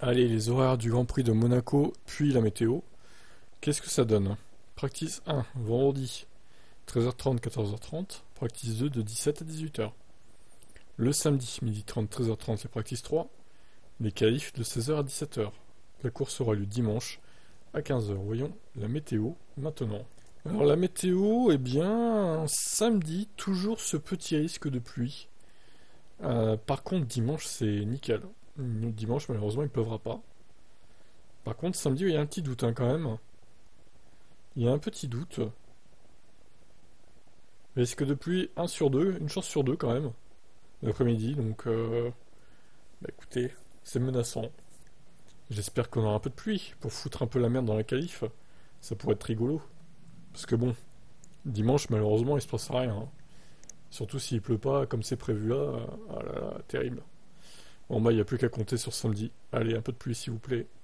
Allez, les horaires du Grand Prix de Monaco, puis la météo. Qu'est-ce que ça donne? Practice 1, vendredi, 13h30, 14h30. Practice 2, de 17 à 18h. Le samedi, 12h30, 13h30, les practice 3. Les qualifs de 16h à 17h. La course aura lieu dimanche à 15h. Voyons la météo maintenant. Alors la météo, eh bien, samedi, toujours ce petit risque de pluie. Par contre, dimanche, c'est nickel. Dimanche, malheureusement, il pleuvra pas. Par contre, samedi, il y a un petit doute hein, quand même. Il y a un petit doute. Risque de pluie 1 sur 2, une chance sur 2 quand même, l'après-midi, donc bah écoutez, c'est menaçant. J'espère qu'on aura un peu de pluie pour foutre un peu la merde dans la qualif. Ça pourrait être rigolo. Parce que bon, dimanche, malheureusement, il se passera rien, hein. Surtout s'il pleut pas comme c'est prévu là, ah là là, terrible. Bon bah, il n'y a plus qu'à compter sur samedi. Allez, un peu de pluie s'il vous plaît.